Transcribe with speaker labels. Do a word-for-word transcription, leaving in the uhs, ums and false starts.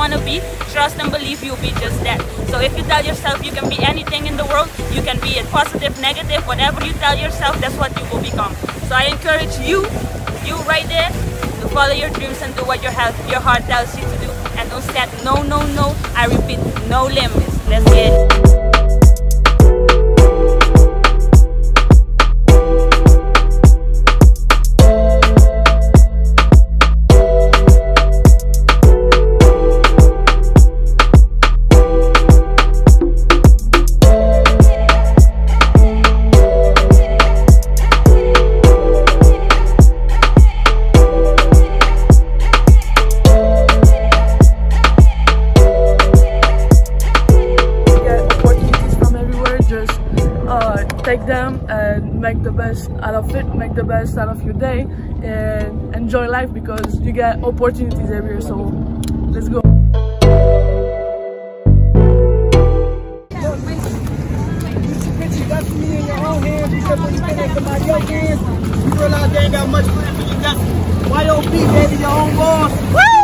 Speaker 1: want to be, trust and believe you'll be just that. So if you tell yourself you can be anything in the world, you can be it, positive, negative, whatever you tell yourself, that's what you will become. So I encourage you, you right there, to follow your dreams and do what your heart, your heart tells you to do. And don't set no, no, no, I repeat, no limits. Let's get it.
Speaker 2: Take them and make the best out of it, make the best out of your day, and enjoy life because you get opportunities everywhere. So let's go.
Speaker 3: You got me in your own hands because when you connect to my yoke hands, you realize they ain't got much for you. You got Y O B, baby, your own boss. Woo!